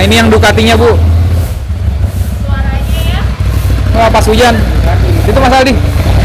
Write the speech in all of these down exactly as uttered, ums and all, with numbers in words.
ini yang Ducatinya, Bu. Suaranya ya. Wah, pas hujan. Itu Mas Aldi.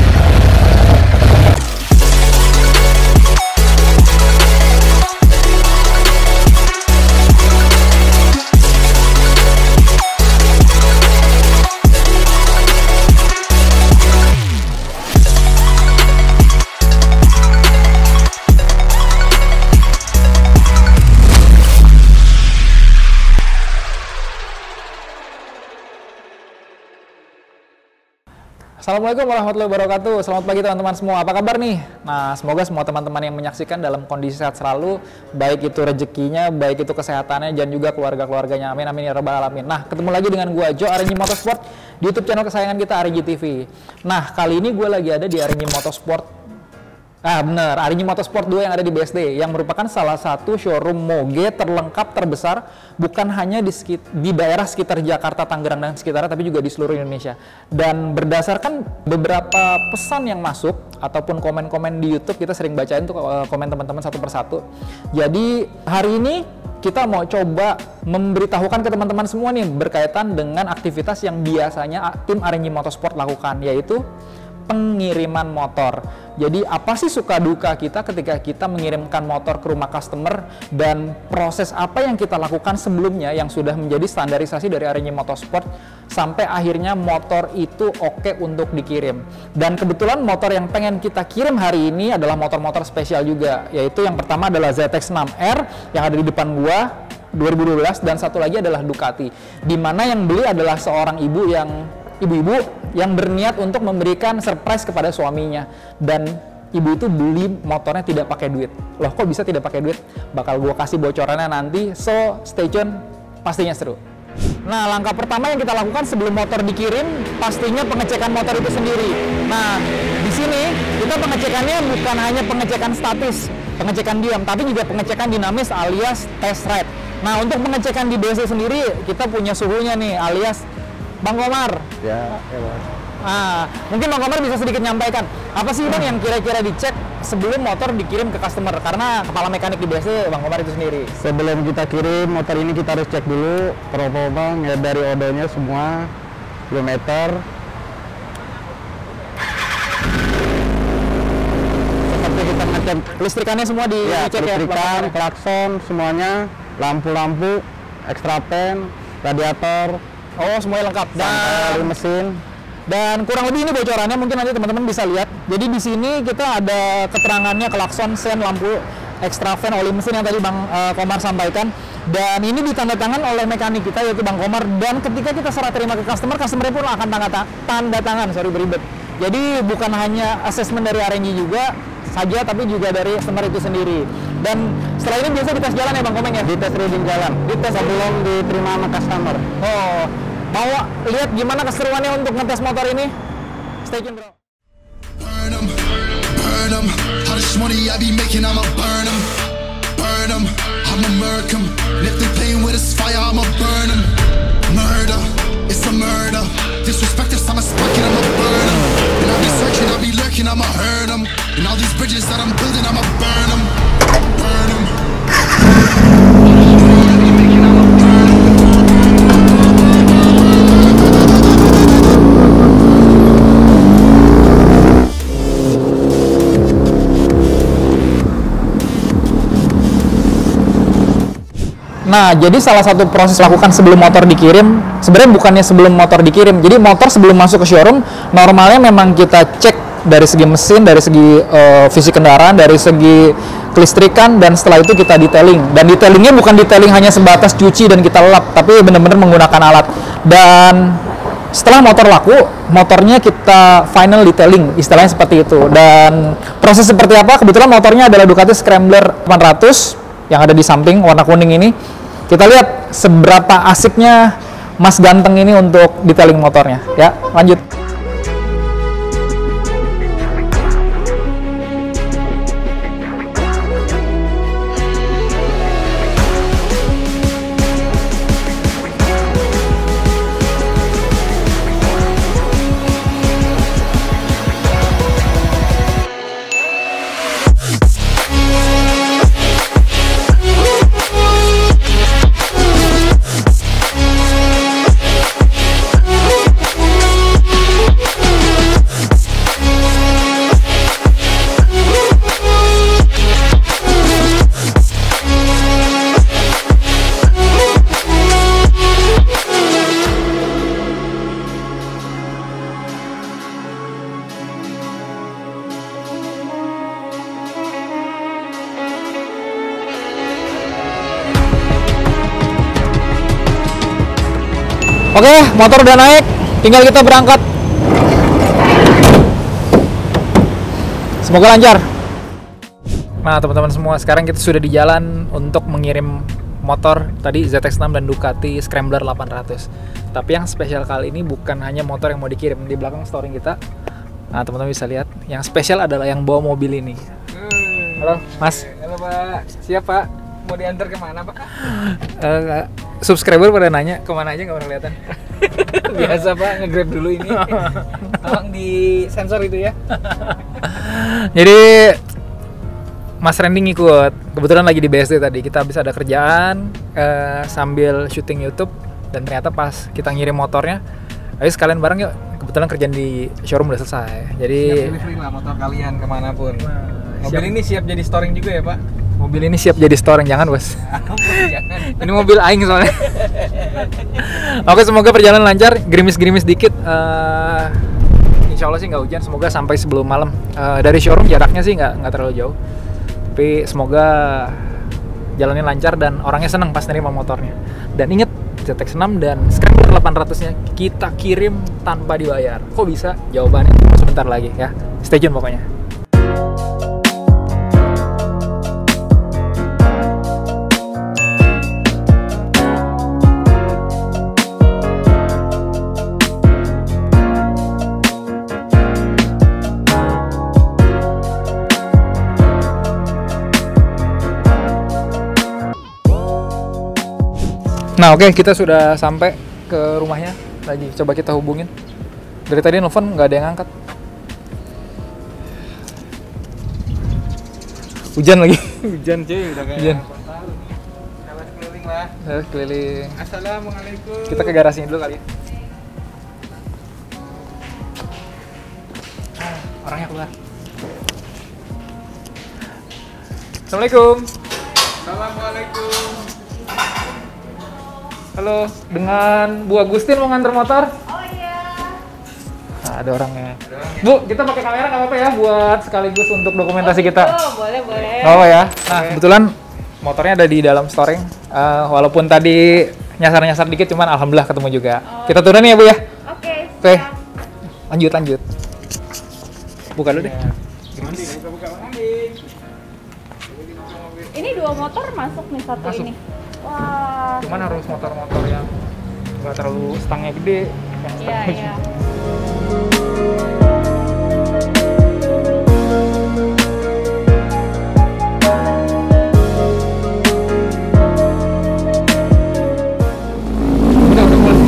Assalamualaikum warahmatullahi wabarakatuh. Selamat pagi teman-teman semua. Apa kabar nih? Nah, semoga semua teman-teman yang menyaksikan dalam kondisi sehat selalu, baik itu rezekinya, baik itu kesehatannya, dan juga keluarga-keluarganya. Amin amin ya rabbal alamin. Nah, ketemu lagi dengan gua Jo, R N G Motorsport, di YouTube channel kesayangan kita, R N G T V. Nah, kali ini gue lagi ada di R N G Motorsport. Ah bener, R N G Motorsport dua yang ada di B S D, yang merupakan salah satu showroom moge terlengkap terbesar bukan hanya di, di daerah sekitar Jakarta, Tangerang, dan sekitarnya, tapi juga di seluruh Indonesia. Dan berdasarkan beberapa pesan yang masuk ataupun komen-komen di YouTube, kita sering bacain tuh komen teman-teman satu persatu. Jadi hari ini kita mau coba memberitahukan ke teman-teman semua nih berkaitan dengan aktivitas yang biasanya tim R N G Motorsport lakukan, yaitu pengiriman motor. Jadi apa sih suka duka kita ketika kita mengirimkan motor ke rumah customer, dan proses apa yang kita lakukan sebelumnya yang sudah menjadi standarisasi dari R N G Motorsport sampai akhirnya motor itu oke untuk dikirim. Dan kebetulan motor yang pengen kita kirim hari ini adalah motor-motor spesial juga, yaitu yang pertama adalah Z X enam R yang ada di depan gua dua ribu dua belas, dan satu lagi adalah Ducati, dimana yang beli adalah seorang ibu yang ibu-ibu yang berniat untuk memberikan surprise kepada suaminya, dan ibu itu beli motornya tidak pakai duit. Loh, kok bisa tidak pakai duit? Bakal gue kasih bocorannya nanti, so stay tune, pastinya seru. Nah, langkah pertama yang kita lakukan sebelum motor dikirim pastinya pengecekan motor itu sendiri. Nah, di sini kita pengecekannya bukan hanya pengecekan statis, pengecekan diam, tapi juga pengecekan dinamis alias test ride. Nah, untuk pengecekan di B S D sendiri kita punya suhunya nih, alias Bang Komar. Ya, ya Bang. Nah, mungkin Bang Komar bisa sedikit nyampaikan apa sih Bang yang kira-kira dicek sebelum motor dikirim ke customer, karena kepala mekanik di B S D Bang Komar itu sendiri. Sebelum kita kirim motor ini kita harus cek dulu performa ya, dari odonya semua, kilometer. Seperti kita ngecek Listrikannya semua dicek ya, ya, listrikan, ya, klakson semuanya, lampu-lampu, extra fan, radiator. Oh, semuanya lengkap. Dan mesin. Dan kurang lebih ini bocorannya, mungkin nanti teman-teman bisa lihat. Jadi di sini kita ada keterangannya klakson, sen, lampu, extra fan, oli mesin yang tadi Bang uh, Komar sampaikan. Dan ini ditandatangan oleh mekanik kita, yaitu Bang Komar. Dan ketika kita serah terima ke customer, customer pun akan tanda, tanda tangan, sorry beribet. Jadi bukan hanya asesmen dari R N G juga saja, tapi juga dari customer itu sendiri. Dan setelah ini biasa dites jalan ya Bang Komeng ya? Dites reading jalan. Dites sebelum diterima sama customer. Oh, mau lihat gimana keseruannya untuk ngetes motor ini? Stay tune bro. Burn 'em, burn 'em. How much money I be making, I'ma burn 'em. Burn 'em, I'ma murk 'em. And if they playing with this fire, I'ma burn 'em. Murder, it's a murder. Disrespect us, I'ma spark it, I'ma burn 'em. And I'll be searching, I'll be lurking, I'ma hurt 'em. And all these bridges that I'm building, I'ma burn 'em. Burn 'em. Nah, jadi salah satu proses lakukan sebelum motor dikirim, sebenarnya bukannya sebelum motor dikirim. Jadi motor sebelum masuk ke showroom, normalnya memang kita cek dari segi mesin, dari segi uh, fisik kendaraan, dari segi kelistrikan, dan setelah itu kita detailing. Dan detailingnya bukan detailing hanya sebatas cuci dan kita lap, tapi benar-benar menggunakan alat. Dan setelah motor laku, motornya kita final detailing, istilahnya seperti itu. Dan proses seperti apa? Kebetulan motornya adalah Ducati Scrambler delapan ratus yang ada di samping warna kuning ini. Kita lihat seberapa asiknya Mas Ganteng ini untuk detailing motornya. Ya, lanjut. Oke, motor udah naik, tinggal kita berangkat. Semoga lancar. Nah teman-teman semua, sekarang kita sudah di jalan untuk mengirim motor tadi Z X enam dan Ducati Scrambler delapan ratus. Tapi yang spesial kali ini bukan hanya motor yang mau dikirim. Di belakang storing kita, nah teman-teman bisa lihat, yang spesial adalah yang bawa mobil ini. Hmm. Halo Mas. Halo Pak, siap Pak? Mau diantar kemana Pak? Uh, subscriber pada nanya kemana aja nggak pernah kelihatan. Biasa Pak, nge-grab dulu ini. Tolong di sensor itu ya. Jadi Mas Randy ngikut, kebetulan lagi di B S D tadi, kita habis ada kerjaan uh, sambil syuting YouTube, dan ternyata pas kita ngirim motornya, ayo sekalian bareng yuk, kebetulan kerjaan di showroom udah selesai. Jadi Siap delivery lah motor kalian kemanapun. Mobil siap. ini siap jadi storing juga ya Pak? Mobil ini siap jadi storing, jangan bos. Jangan. Ini mobil aing soalnya. Oke, semoga perjalanan lancar, gerimis-gerimis dikit. Uh, insya Allah sih nggak hujan, semoga sampai sebelum malam. Uh, dari showroom jaraknya sih nggak nggak terlalu jauh. Tapi semoga jalannya lancar dan orangnya seneng pas nerima motornya. Dan inget, Z X enam dan Scrambler delapan ratus-nya kita kirim tanpa dibayar. Kok bisa? Jawabannya sebentar lagi ya. Stay tune pokoknya. Nah oke, okay, kita sudah sampai ke rumahnya. Lagi coba kita hubungin. Dari tadi nelfon nggak ada yang angkat. Hujan lagi. Hujan cuy, udah kayak Hujan. Lewat keliling lah. Saya keliling. Assalamualaikum. Kita ke garasinya dulu kali. Ah, orangnya keluar. Assalamualaikum. Assalamualaikum. Halo, dengan Bu Agustin mau nganter motor? Oh iya. Nah, ada orangnya. Bu, kita pakai kamera nggak apa-apa ya buat sekaligus untuk dokumentasi kita. Oh, boleh, boleh. Nggak apa ya. Nah, kebetulan motornya ada di dalam storing. Uh, walaupun tadi nyasar-nyasar dikit, cuman alhamdulillah ketemu juga. Oh, Kita turunin ya Bu ya. Oke. Oke. siap. Lanjut lanjut. Buka dulu deh. Mandi, buka-buka mandi. Ini dua motor masuk nih satu Masuk. ini. Wah. Cuman harus motor-motor yang nggak terlalu stangnya gede. Yang Iya, stang- iya. Udah, udah mulai.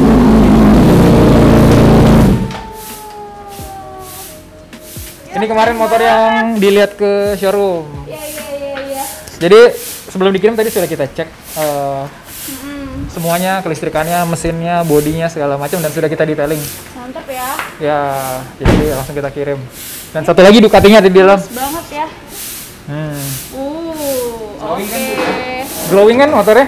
Ini kemarin motor yang dilihat ke showroom. Iya, iya, iya, iya. Jadi sebelum dikirim tadi sudah kita cek uh, Mm-mm. semuanya, kelistrikannya, mesinnya, bodinya segala macam, dan sudah kita detailing. Mantap ya. Ya, jadi langsung kita kirim. Dan satu lagi Ducatinya ada di dalam. Bagus banget ya. Hmm. Uh, oke. Glowing kan motornya?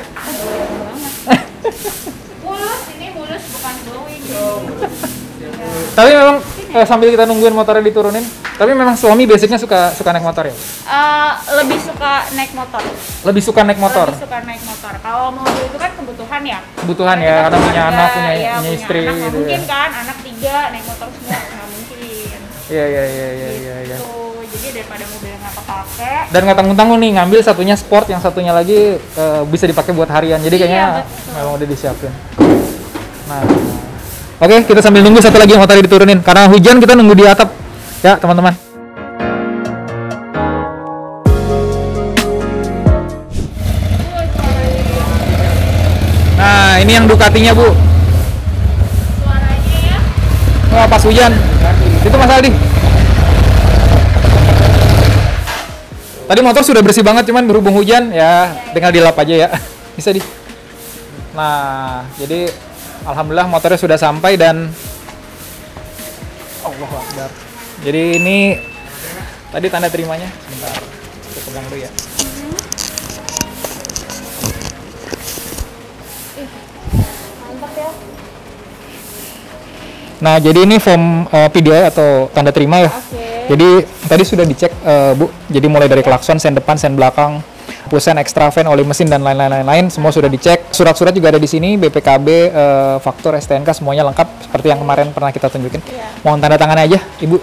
Mulus, ini mulus bukan glowing. Tapi memang eh, sambil kita nungguin motornya diturunin, tapi memang suami basicnya suka suka naik motor ya? Eh, lebih suka naik motor. Lebih suka naik motor? Lebih suka naik motor. Kalau mobil itu kan kebutuhan ya. Kebutuhan Kita ya, karena punya keluarga, anak, punya, ya, punya istri anak. Nggak gitu mungkin ya. kan, anak tiga naik motor semua nggak mungkin. Iya, iya, iya, iya, iya. Ya. Gitu. Jadi daripada mobil nggak kepake. Dan nggak tanggung-tanggung nih, ngambil satunya sport, yang satunya lagi eh, bisa dipakai buat harian. Jadi Iya, kayaknya betul. memang udah disiapin. Nah, oke, kita sambil nunggu satu lagi motornya diturunin. Karena hujan kita nunggu di atap. Ya, teman-teman. Nah, ini yang Ducatinya, Bu. Suaranya ya. Wah, pas hujan. Itu Mas Aldi. Tadi motor sudah bersih banget, cuman berhubung hujan ya tinggal dilap aja ya. Bisa di. Nah, jadi alhamdulillah motornya sudah sampai dan Allahu Akbar. Jadi ini tadi tanda terimanya. Sebentar. Kita pegang dulu ya. Mantap ya. Nah, jadi ini form uh, P D I atau tanda terima ya. Oke. Jadi tadi sudah dicek uh, Bu. Jadi mulai dari klakson, sen depan, sen belakang, penghapusan extra fan, oli mesin dan lain-lain, semua sudah dicek. Surat-surat juga ada di sini, B P K B, eh, faktur, S T N K semuanya lengkap seperti yang kemarin pernah kita tunjukin. Iya. Mohon tanda tangannya aja, Ibu.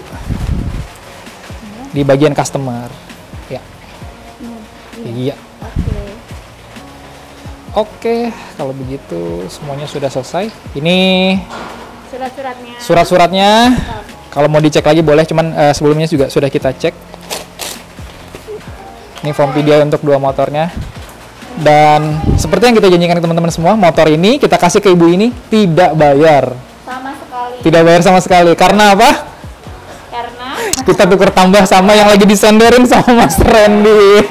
Di bagian customer. Ya. Iya. Oke. Oke, kalau begitu semuanya sudah selesai. Ini Surat-suratnya. surat-suratnya. Kalau mau dicek lagi boleh, cuman eh, sebelumnya juga sudah kita cek. Ini form P D I untuk dua motornya. Dan seperti yang kita janjikan ke teman-teman semua, motor ini kita kasih ke ibu ini tidak bayar. Sama sekali. Tidak bayar sama sekali. Karena apa? Karena Kita tuker tambah sama yang lagi disenderin sama Mas Randy.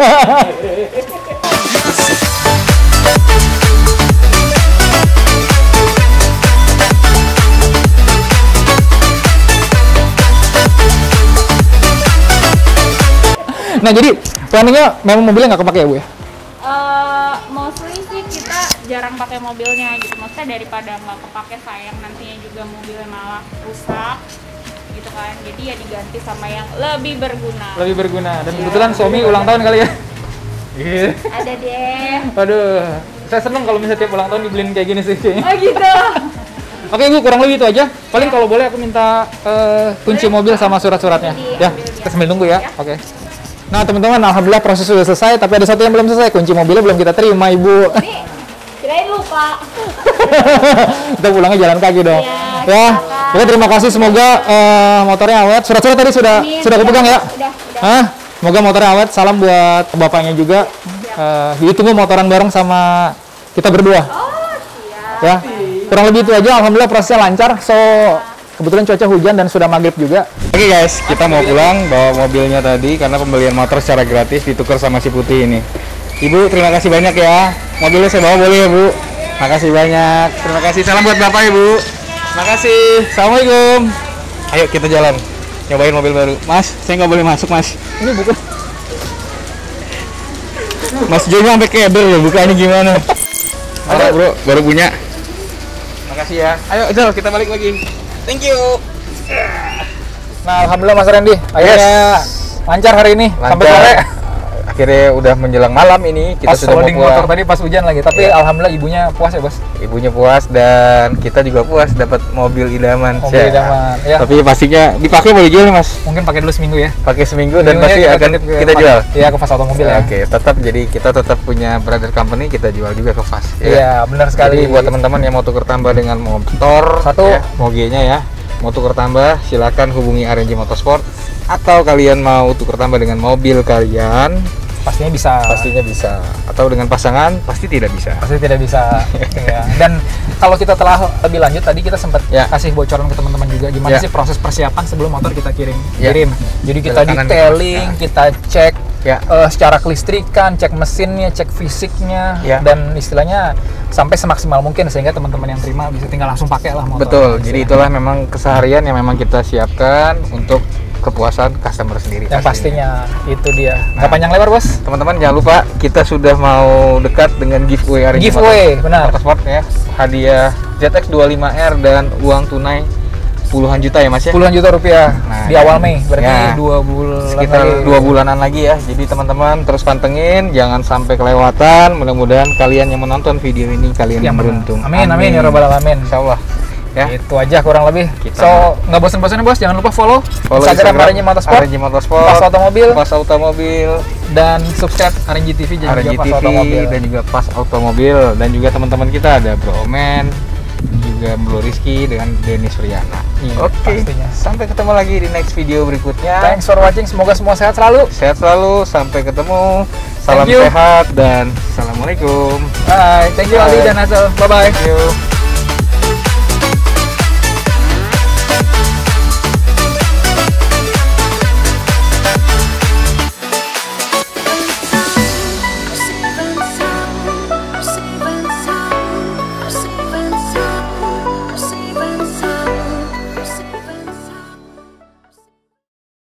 Nah, jadi planningnya memang mobilnya nggak kepake ya, Bu ya? eh mostly sih kita jarang pakai mobilnya gitu. Maksudnya daripada nggak kepake sayang nantinya juga mobilnya malah rusak gitu kan. Jadi ya diganti sama yang lebih berguna. Lebih berguna. Dan kebetulan suami ulang tahun kali ya? Iya. Ada deh. Aduh, saya seneng kalau misalnya tiap ulang tahun dibeliin kayak gini sih kayaknya. Oh gitu. Oke Bu, kurang lebih itu aja. Paling kalau boleh aku minta eh, kunci mobil sama surat-suratnya. Ya, kita sambil nunggu ya. Oke. Nah teman-teman, alhamdulillah proses sudah selesai. Tapi ada satu yang belum selesai, kunci mobilnya belum kita terima Ibu. Nih, kirain lupa. Kita pulangnya jalan kaki dong. Iya, Ya, silakan. oke terima kasih. Semoga eh, motornya awet. Surat-surat tadi sudah Amin. sudah kepegang ya. Udah, udah. Hah? Semoga motornya awet. Salam buat bapaknya juga. Eh, ditunggu motoran bareng sama kita berdua. Oh, siap. Ya, kurang lebih itu aja. Alhamdulillah prosesnya lancar. So kebetulan cuaca hujan dan sudah maghrib juga. Oke guys, kita mau pulang bawa mobilnya tadi karena pembelian motor secara gratis ditukar sama si Putih ini. Ibu, terima kasih banyak ya. Mobilnya saya bawa boleh ya Bu? Makasih banyak. Terima kasih. Salam buat Bapak Ibu. Makasih. Assalamualaikum. Ayo kita jalan. Nyobain mobil baru. Mas, saya nggak boleh masuk Mas. Ini bukan. Mas Jonya sampai keder loh, bukanya gimana? Ada bro, baru punya. Makasih ya. Ayo Jal, kita balik lagi. Thank you. Nah, alhamdulillah Mas Randy. Akhirnya lancar hari ini sampai sore. Akhirnya udah menjelang malam ini kita Pas sudah loading mau pulang. motor tadi pas hujan lagi. Tapi alhamdulillah ibunya puas ya, Bos. Ibunya puas dan kita juga puas dapat mobil idaman. Mobil Siap. idaman, ya. Tapi pastinya dipakai boleh jual nih Mas. Mungkin pakai dulu seminggu ya. Pakai seminggu dan Minggunya pasti kita akan titip ke kita Fas. jual. Iya, ke Fas Automobil ya. Oke, tetap jadi kita tetap punya brother company, kita jual juga ke Fas. Iya, benar sekali. Jadi buat teman-teman yang mau tuker tambah dengan motor, Satu. ya, Moge-nya ya, mau tuker tambah, silakan hubungi R N J Motorsport. Atau kalian mau tuker tambah dengan mobil kalian, Pastinya bisa. pastinya bisa. Atau dengan pasangan, pasti tidak bisa. Pasti tidak bisa. Ya. Dan kalau kita telah lebih lanjut tadi kita sempat Ya. kasih bocoran ke teman-teman juga gimana Ya. sih proses persiapan sebelum motor kita kirim. Ya. Kirim. Jadi kita Belakangan detailing, kita- kita cek Ya. eh, secara kelistrikan, cek mesinnya, cek fisiknya, Ya. dan istilahnya sampai semaksimal mungkin sehingga teman-teman yang terima bisa tinggal langsung pakai lah motor. Betul. Jadi itulah memang keseharian yang memang kita siapkan untuk kepuasan customer sendiri. yang pastinya itu dia. Nah. Nggak panjang lebar, Bos. Teman-teman jangan lupa kita sudah mau dekat dengan giveaway R N J Giveaway, benar. Motorsport ya. Hadiah Z X dua puluh lima R dan uang tunai puluhan juta ya Mas ya. Puluhan juta rupiah Nah, di awal Mei, berarti ya. dua bulan Sekitar lagi. dua bulanan lagi ya. Jadi teman-teman terus pantengin, jangan sampai kelewatan. Mudah-mudahan kalian yang menonton video ini kalian yang beruntung. Amin, amin, ya robbal alamin. Insyaallah. Ya. Itu aja kurang lebih. Kita- So, nggak bosan-bosannya Bos, jangan lupa follow, Follow Instagram R N J Motorsport, R N J Motorsport, Pas Automobil, Pas Automobil, dan subscribe R N J T V dan R N J juga Pas T V Automobil. dan juga Pas Automobil dan juga teman-teman kita ada Bro Omen, juga Bro Rizky dengan Denny Suryana. Iya, Oke, pastinya. sampai ketemu lagi di next video berikutnya. Thanks for watching, semoga semua sehat selalu. Sehat selalu, sampai ketemu. Salam Thank you. sehat dan assalamualaikum. Bye, thank you Bye. Ali dan Hazel. Bye bye. Thank you.